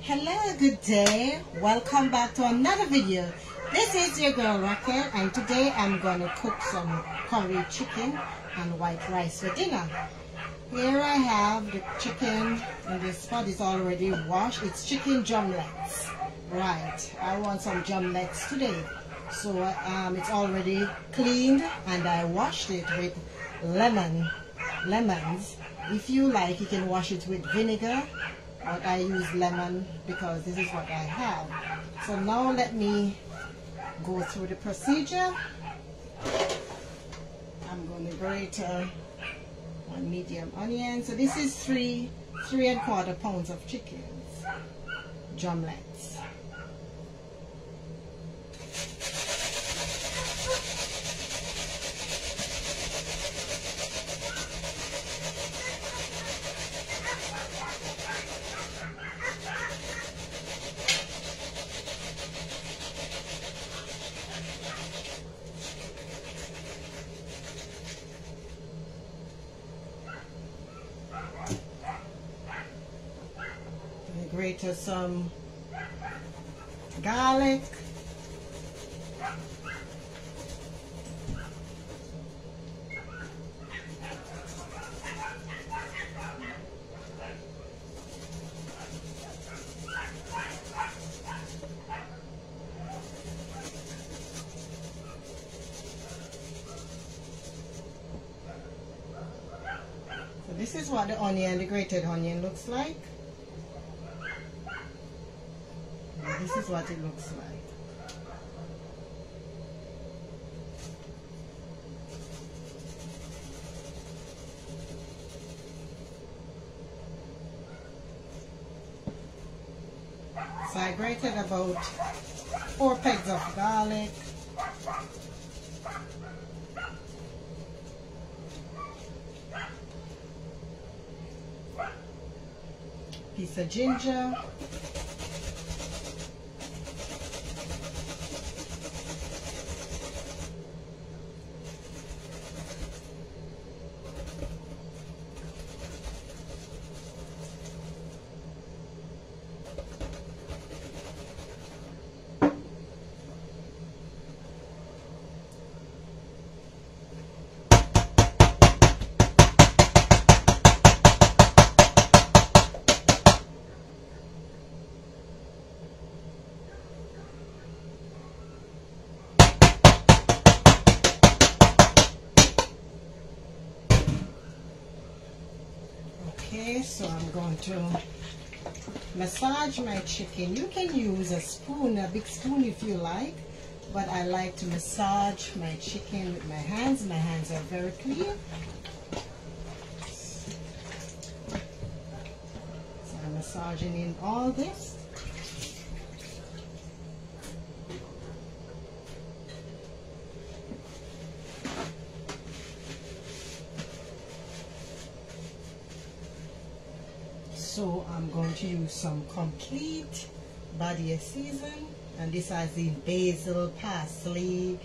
Hello, good day. Welcome back to another video. This is your girl Raquel, and today I'm going to cook some curry chicken and white rice for dinner. Here I have the chicken in this pot. Is already washed. It's chicken drumlets. Right, I want some drumlets today. So it's already cleaned and I washed it with lemons. If you like, you can wash it with vinegar, but I use lemon because this is what I have. So now let me go through the procedure. I'm going to grate one medium onion. So this is three and quarter pounds of chickens, drumlets. Grate some garlic, so this is what the onion, the grated onion looks like. This is what it looks like. So I grated about 4 pegs of garlic, piece of ginger, okay, so I'm going to massage my chicken. You can use a spoon, a big spoon if you like, but I like to massage my chicken with my hands. My hands are very clean. So I'm massaging in all this. So I'm going to use some complete Badia season, and this has the basil, parsley,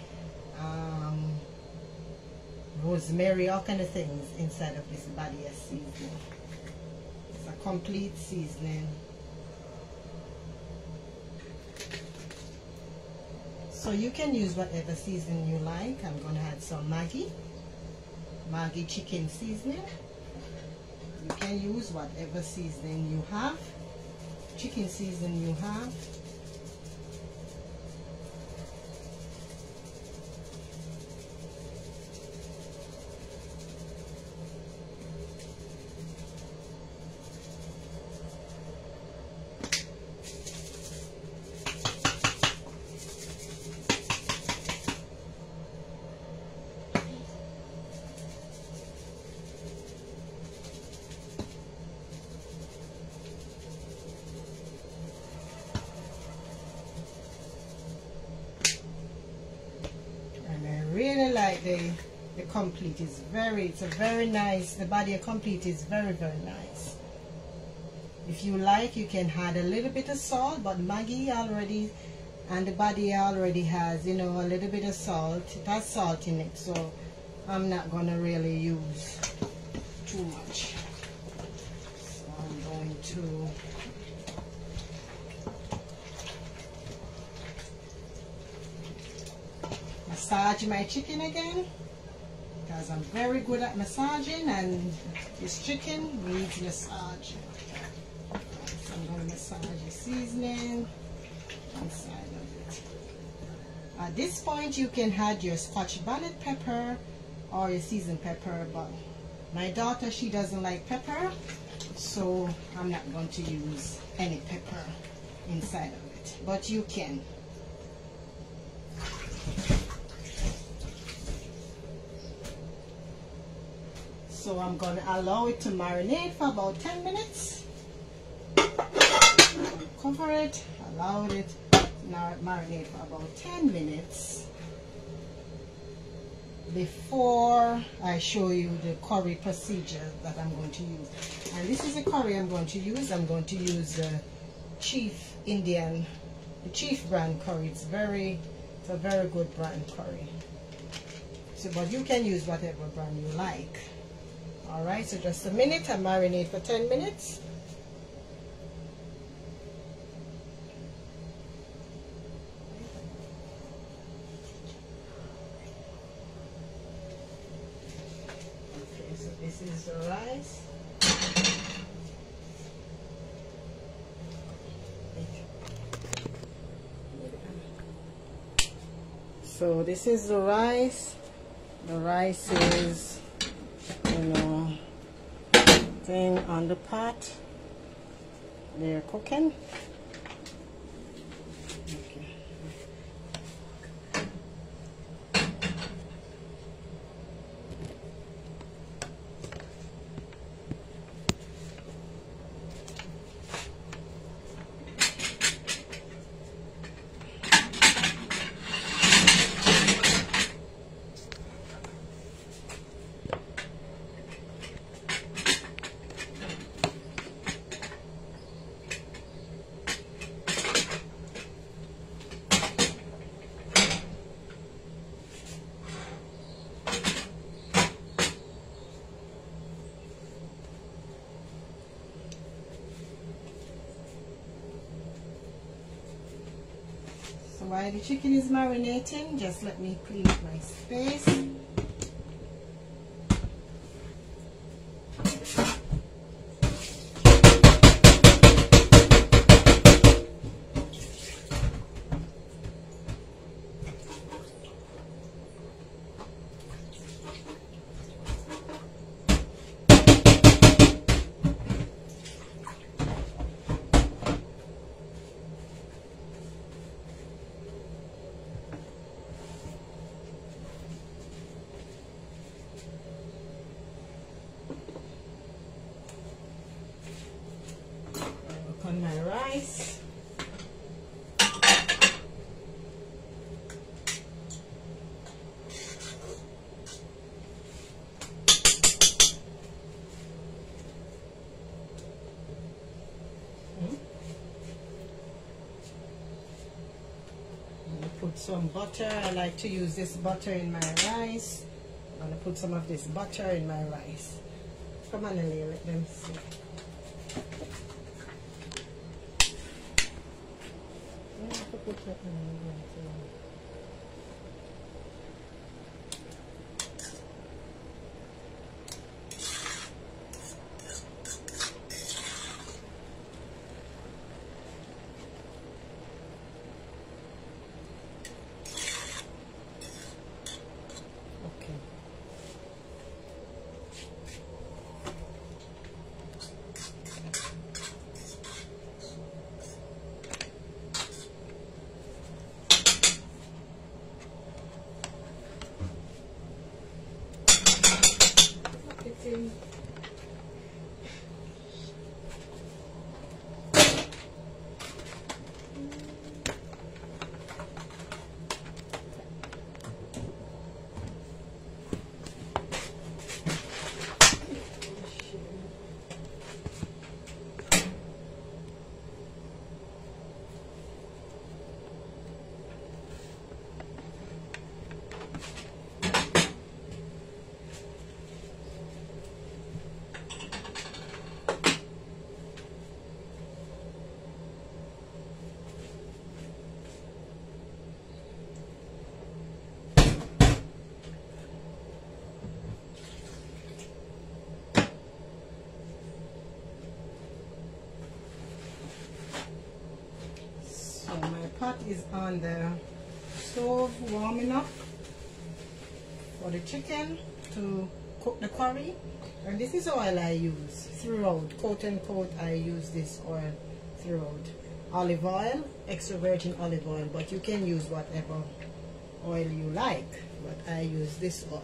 rosemary, all kind of things inside of this Badia seasoning. It's a complete seasoning. So you can use whatever seasoning you like. I'm going to add some Maggi chicken seasoning. You can use whatever seasoning you have, chicken seasoning you have. Really like the complete. It's a very nice. The Badia complete is very nice. If you like, you can add a little bit of salt, but Maggi already and the Badia already has, you know, a little bit of salt. It has salt in it, so I'm not gonna really use too much. So I'm going to massage my chicken again, because I'm very good at massaging, and this chicken needs massage. So I'm going to massage the seasoning inside of it. At this point, you can add your Scotch bonnet pepper or your seasoned pepper, but my daughter, she doesn't like pepper, so I'm not going to use any pepper inside of it, but you can. So I'm going to allow it to marinate for about 10 minutes. Cover it, allow it to marinate for about 10 minutes before I show you the curry procedure that I'm going to use. And this is the curry I'm going to use. I'm going to use the Chief brand curry. It's a very good brand curry. So, but you can use whatever brand you like. Alright, so just a minute, I marinate for 10 minutes. Okay, so this is the rice. So this is the rice. The rice is, you know, thing on the pot. They're cooking. Okay. So while the chicken is marinating, just let me clean up my space. On my rice. Put some butter. I like to use this butter in my rice. I'm going to put some of this butter in my rice. Come on, Ellie, let them see. Put that in there. is on the stove warming up for the chicken to cook the curry. And this is oil I use throughout, quote unquote, I use this oil throughout. Olive oil, extra virgin olive oil, but you can use whatever oil you like, but I use this oil.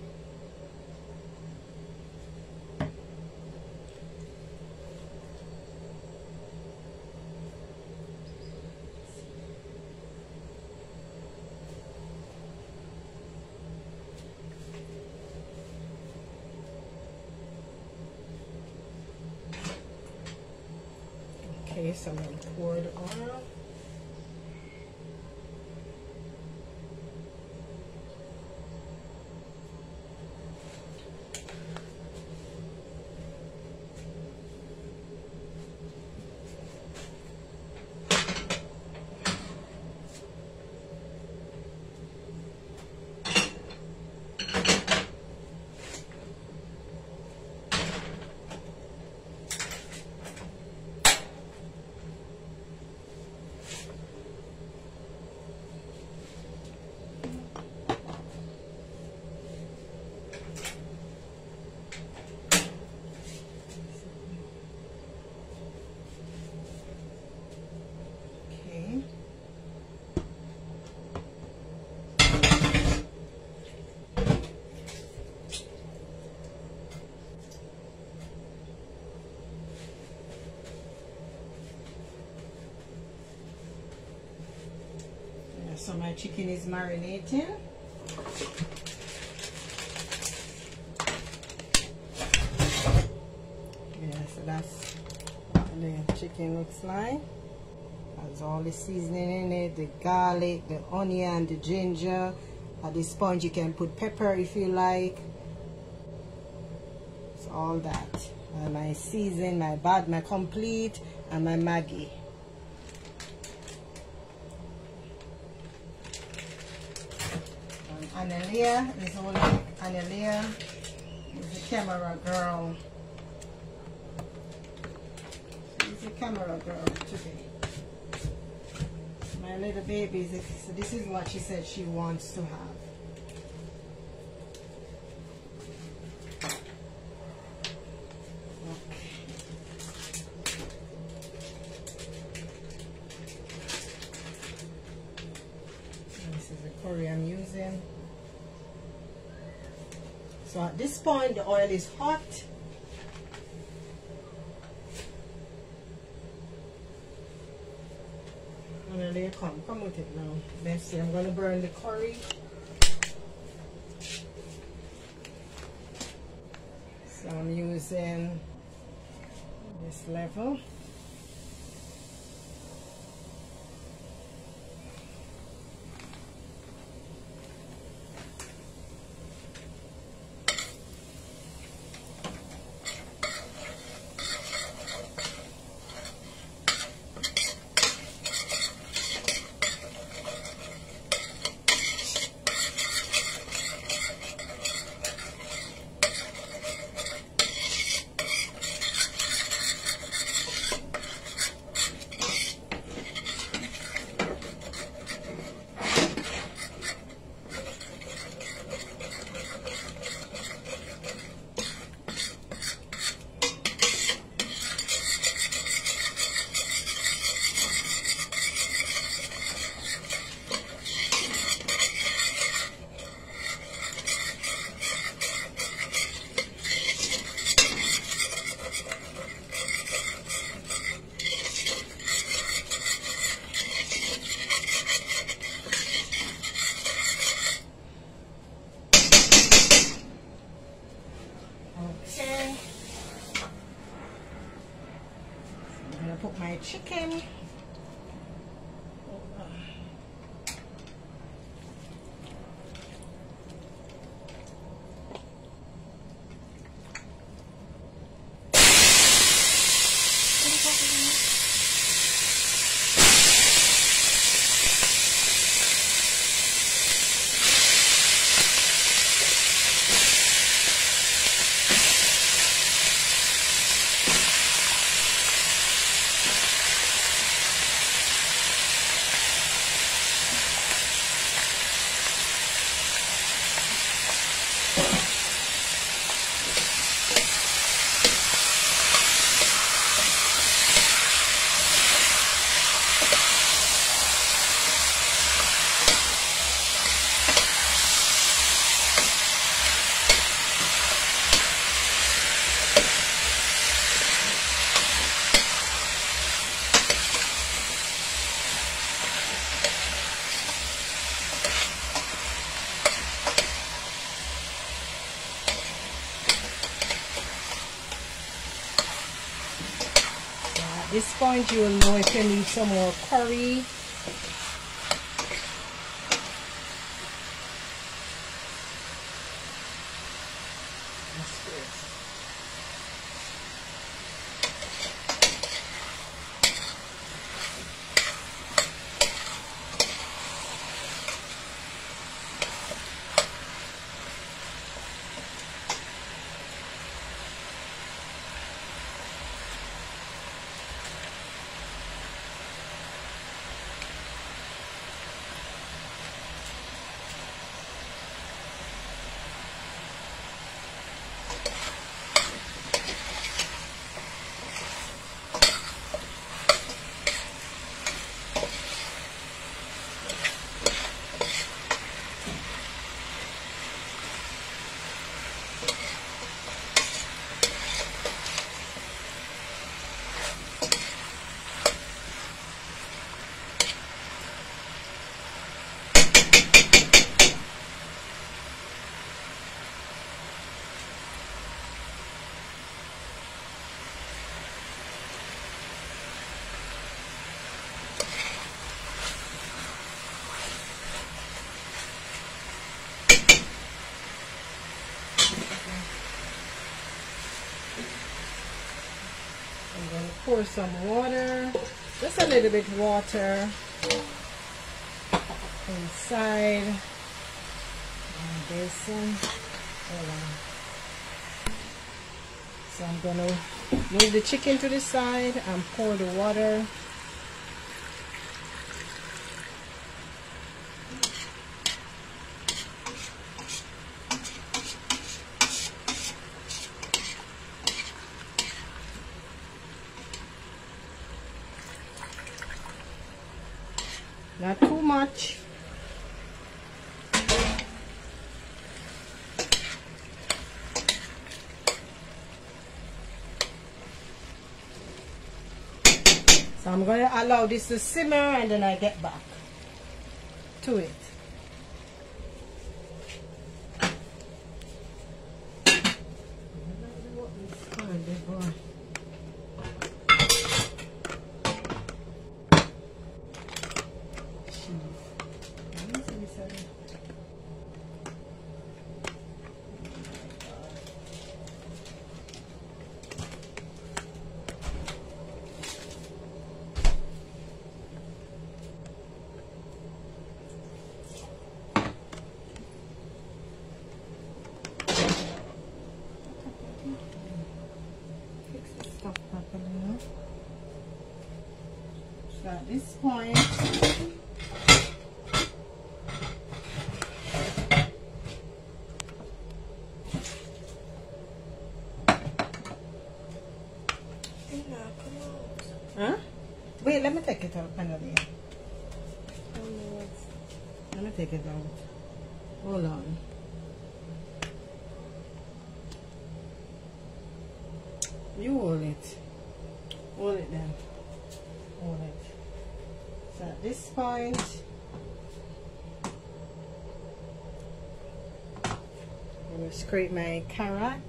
Okay, so I'm going to pour the oil. So my chicken is marinating. Yeah, so that's what the chicken looks like. Has all the seasoning in it, the garlic, the onion, the ginger. At this point you can put pepper if you like. So all that. And my season, my complete, and my Maggi. Analia is only Analia is the camera girl. She's a camera girl today. My little baby is, so this is what she said she wants to have. This is the curry I'm using. So at this point the oil is hot. And then come with it now. Let's see, I'm gonna burn the curry. So I'm using this level. Put my chicken. this point you will know if you need some more curry. That's good. I'm going to pour some water, just a little bit water inside my basin. Hold on. So I'm going to move the chicken to the side and pour the water. Not too much. So I'm going to allow this to simmer and then I get back to it. So at this point, huh? Wait, let me take it out, Penelope. Let me take it out. Hold on. You hold it. Hold it then. Hold it. So at this point, I'm going to scrape my carrots.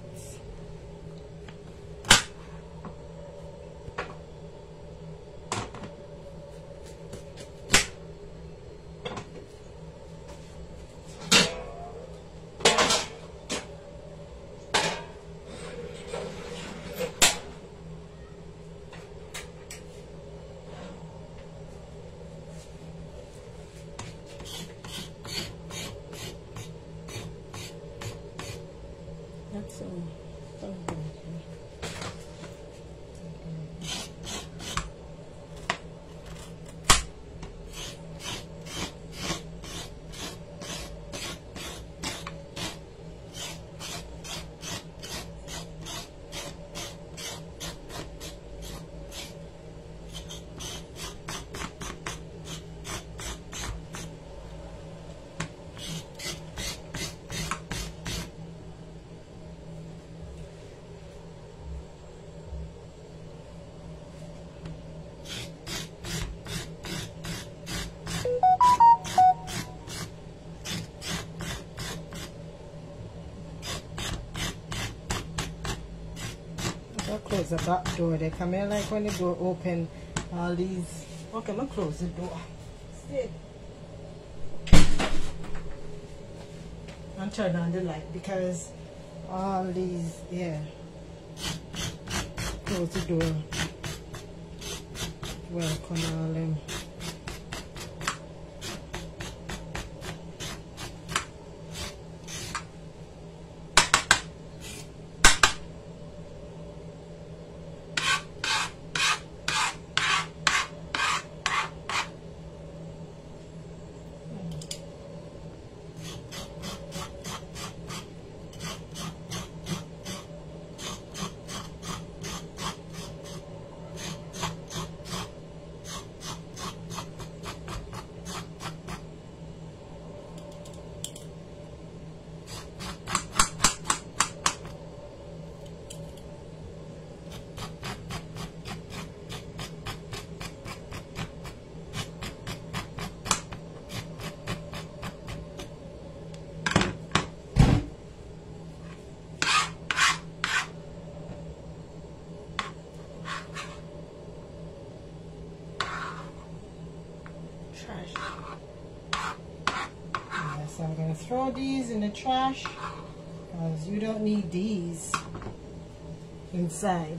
That's so there's a back door there. Come here, like when the door open, all these. Okay, I'm gonna close the door. Sit. And turn on the light because all these, yeah. Close the door. Welcome all them. So I'm going to throw these in the trash because you don't need these inside.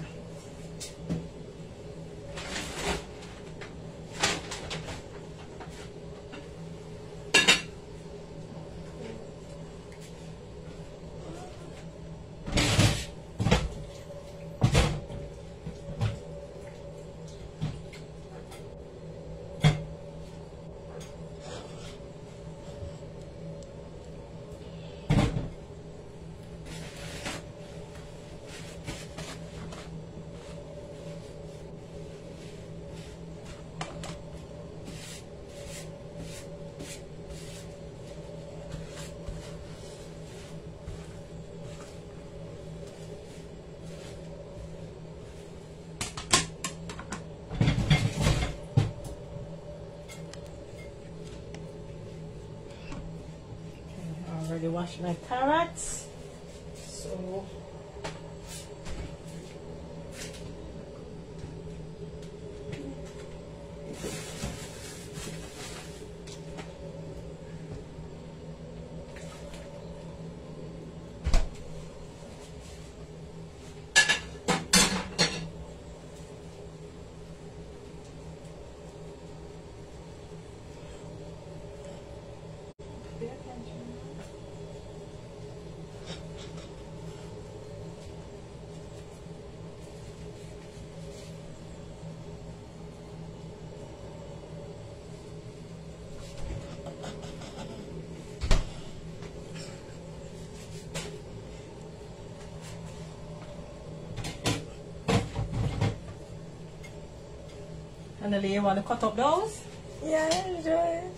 Already washed my carrots, so Annalise, you want to cut up those? Yeah, I enjoy it.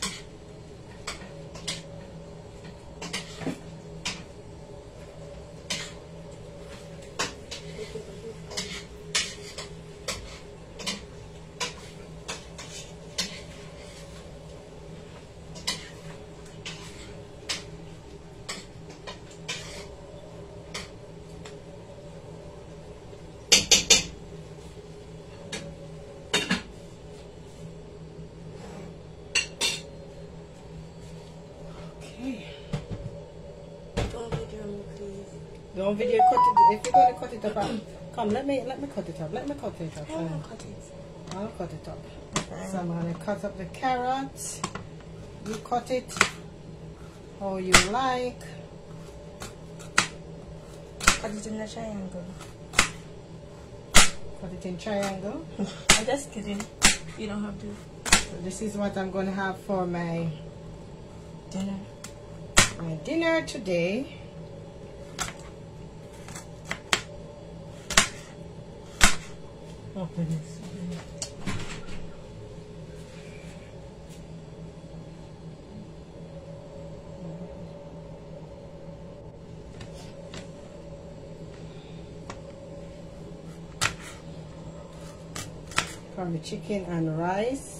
Don't video cut it. If you're going to cut it up, come. Let me cut it up. Let me cut it up. I'll cut it up. Okay. So I'm going to cut up the carrots. You cut it how you like. Cut it in a triangle. Cut it in triangle. I'm just kidding. You don't have to. So this is what I'm going to have for my dinner. My dinner today. Open this. From the chicken and rice.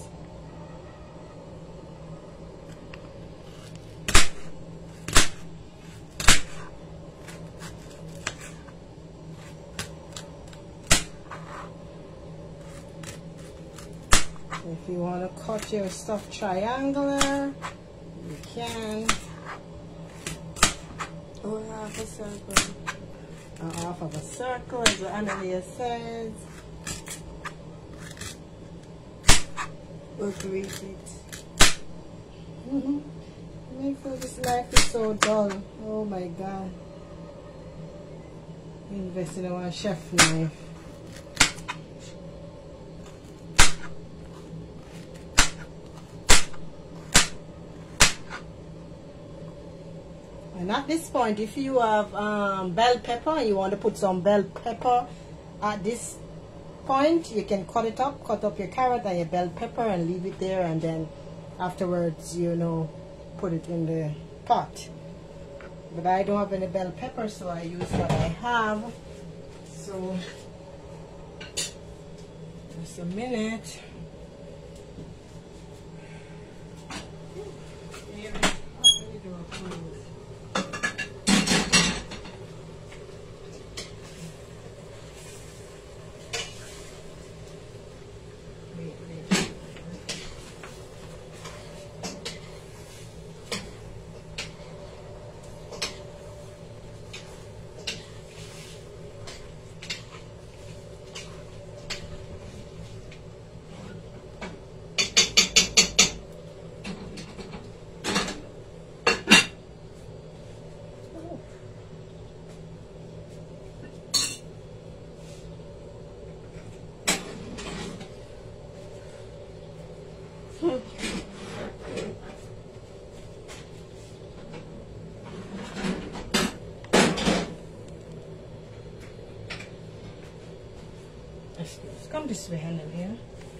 If you want to cut your stuff triangular, you can. Or half a circle. Half of a circle, as Analia says. Or grate it. I feel this life is so dull. Oh my god. Invest in our chef knife. And at this point, if you have bell pepper and you want to put some bell pepper at this point, you can cut it up, cut up your carrot and your bell pepper and leave it there, and then afterwards, you know, put it in the pot. But I don't have any bell pepper, so I use what I have. So just a minute. Come this way, Hannah, here.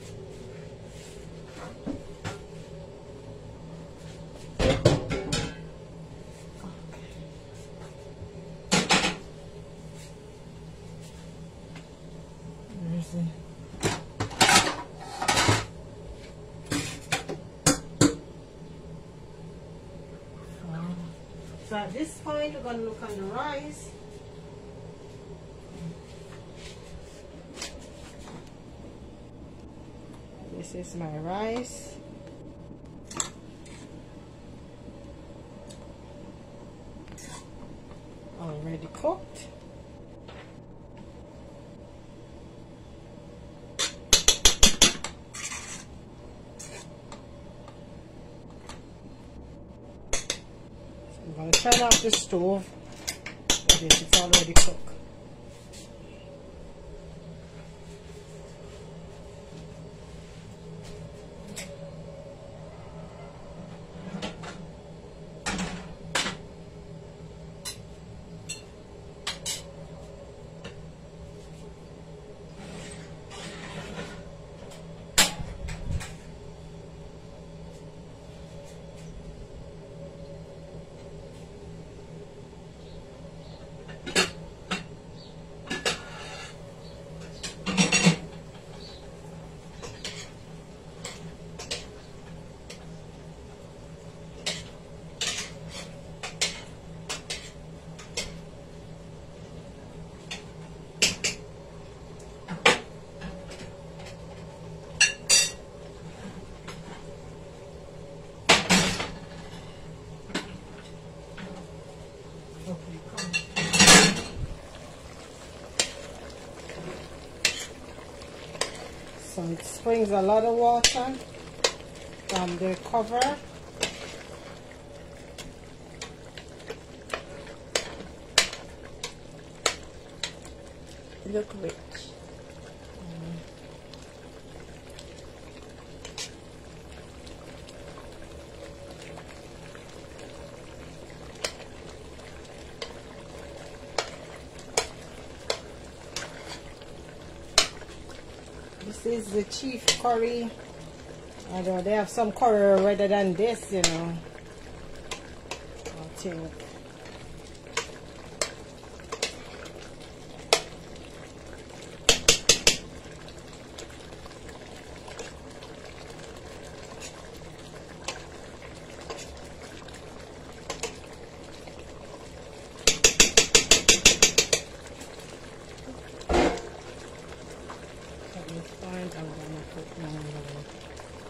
So at this point, we're going to look on the rice. This is my rice. Already cooked. I'm going to turn off the stove. It's already cooked. So it springs a lot of water from the cover. Look rich. This is the chief curry. I know they have some curry rather than this, you know. I think. I'm gonna put one more.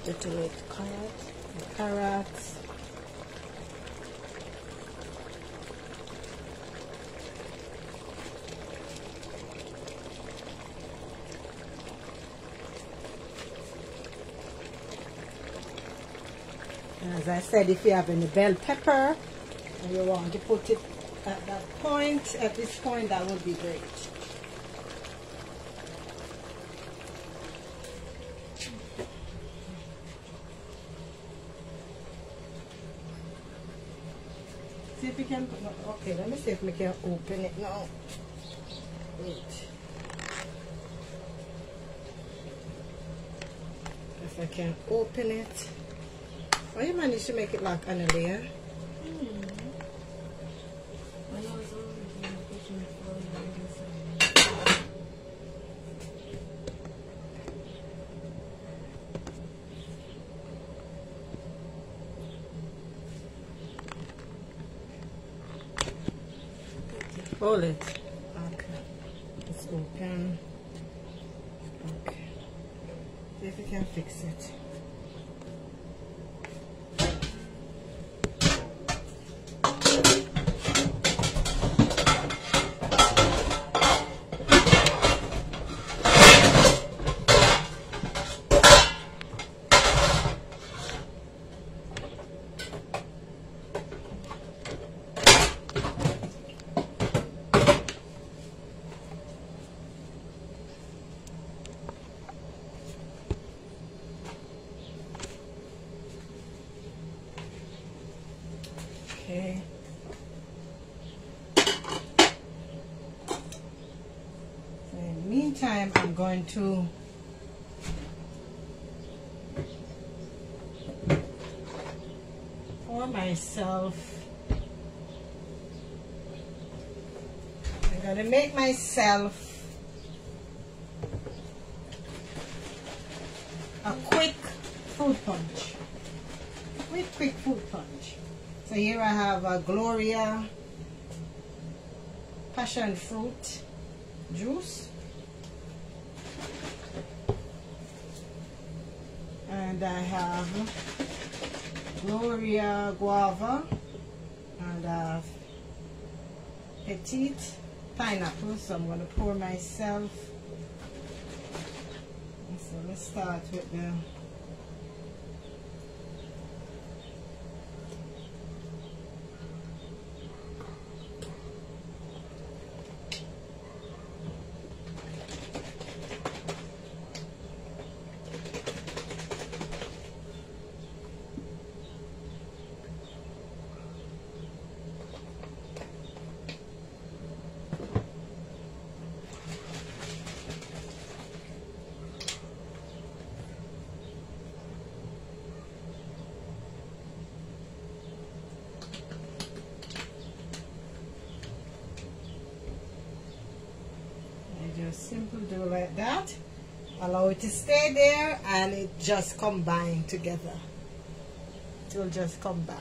Little bit carrot. Carrots. As I said, if you have any bell pepper and you want to put it at that point, at this point, that would be great. See if we can, okay, let me see if we can open it now. Wait. If I can open it. Oh, you managed to make it like on a layer. Hold it. Okay. It's open. Okay. See if we can fix it. Okay. So in the meantime, I'm going to pour myself. I'm going to make myself a quick fruit punch. Quick fruit punch. So here I have a Gloria passion fruit juice, and I have Gloria guava, and I have petite pineapple. So I'm going to pour myself. So let's start with the just simple do like that. Allow it to stay there and it just combine together. It will just combine.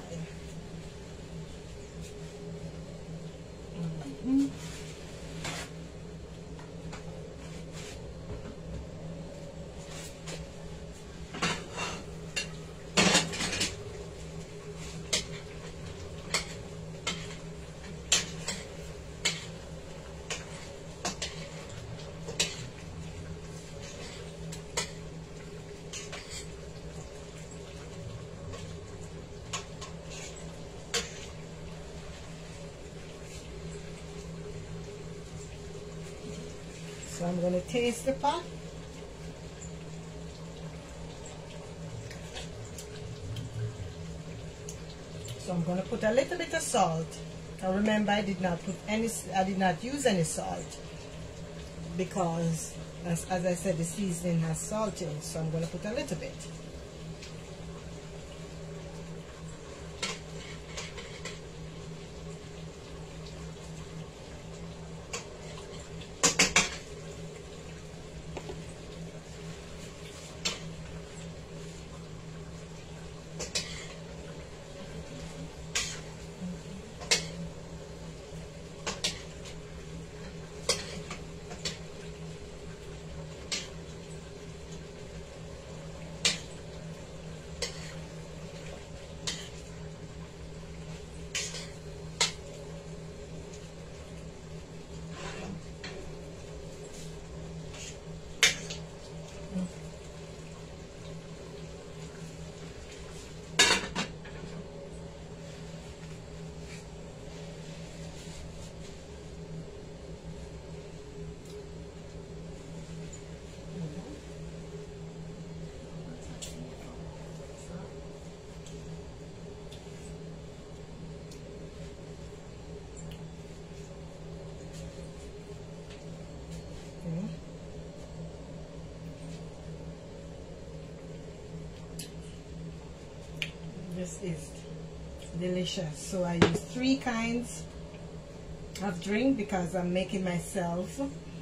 So I'm going to taste the pot. So I'm going to put a little bit of salt. Now remember, I did not use any salt because, as I said, the seasoning has salt in it. So I'm going to put a little bit. This is delicious. So I use 3 kinds of drink because I'm making myself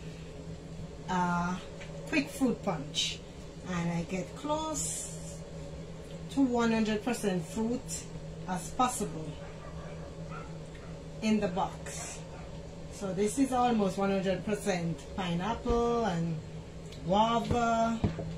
a quick fruit punch, and I get close to 100% fruit as possible in the box. So this is almost 100% pineapple and guava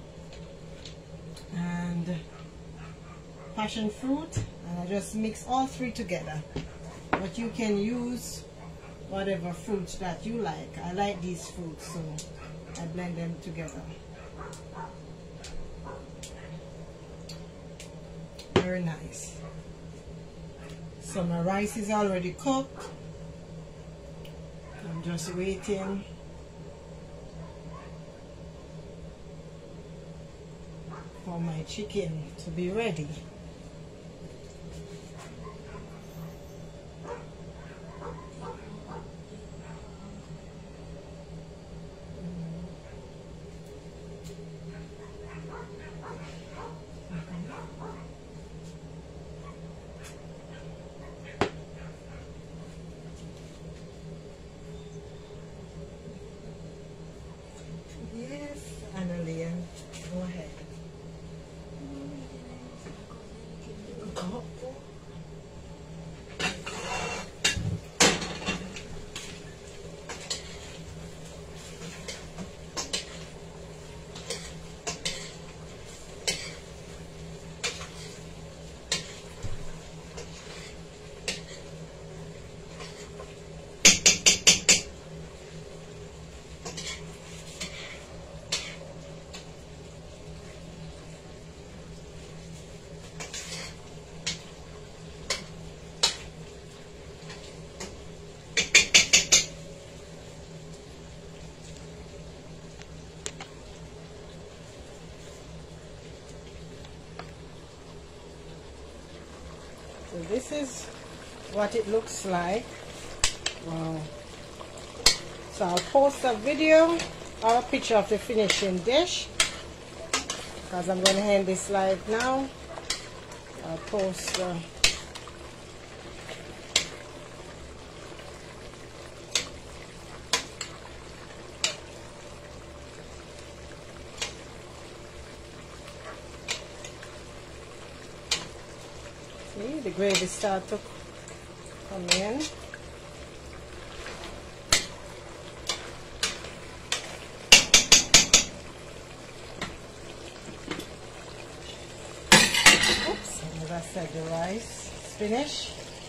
and passion fruit, and I just mix all 3 together. But you can use whatever fruits that you like. I like these fruits, so I blend them together. Very nice. So my rice is already cooked. I'm just waiting for my chicken to be ready. Yes, Analia, go ahead. Go. So this is what it looks like. Wow. So I'll post a video or a picture of the finishing dish, because I'm going to end this live now. I'll post see, the gravy start to come in. Oops, as I said, the rice is finished.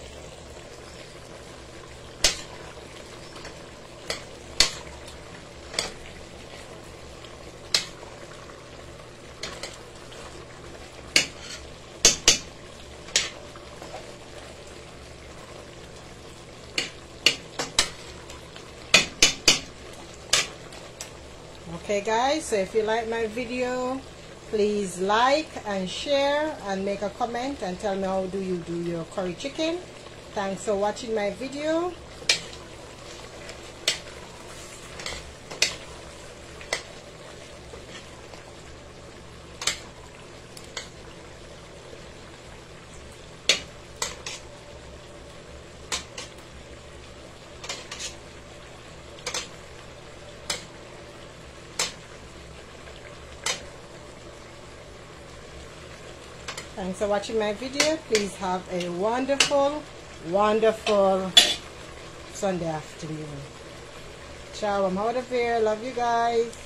Okay guys, so if you like my video, please like and share and make a comment and tell me how do you do your curry chicken. Thanks for watching my video. Thanks for watching my video. Please have a wonderful, wonderful Sunday afternoon. Ciao, I'm out of here. Love you guys.